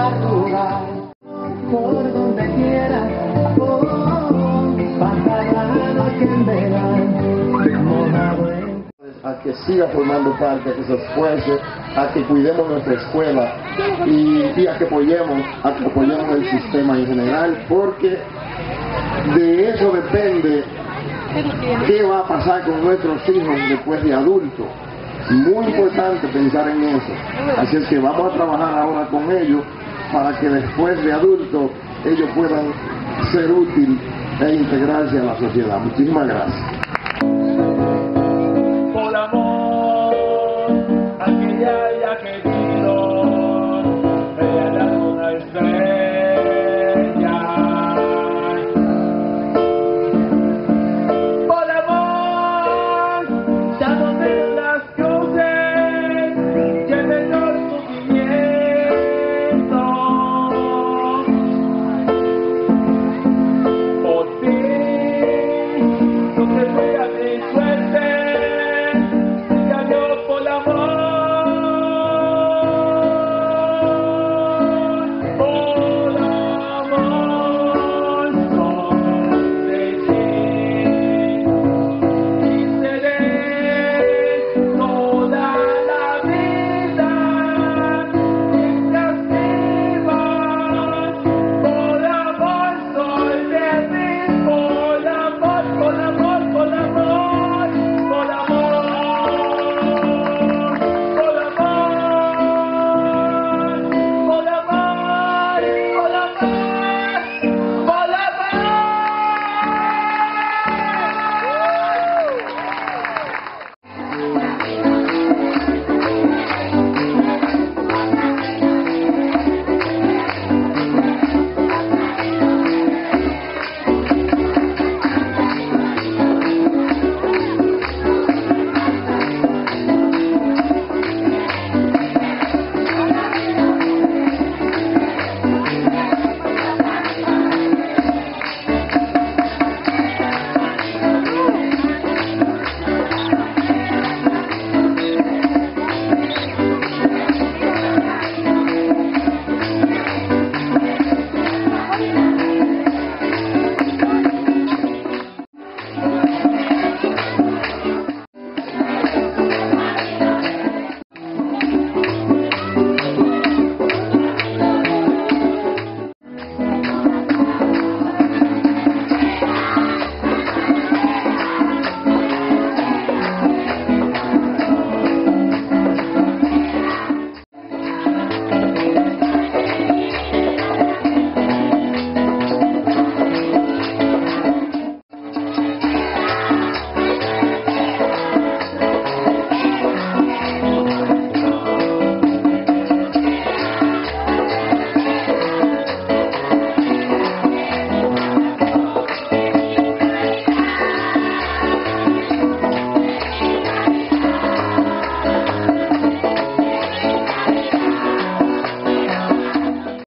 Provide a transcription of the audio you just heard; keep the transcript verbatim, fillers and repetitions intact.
zona rural. Por donde quieras, oh, pasa la noche en verano, mojado en... A que siga formando parte, a que se esfuerce, a que cuidemos nuestra escuela y, y a que apoyemos, a que apoyemos el sistema en general, porque de eso depende qué va a pasar con nuestros hijos después de adultos. Muy importante pensar en eso. Así es que vamos a trabajar ahora con ellos para que después de adultos ellos puedan ser útiles e integrarse a la sociedad. Muchísimas gracias.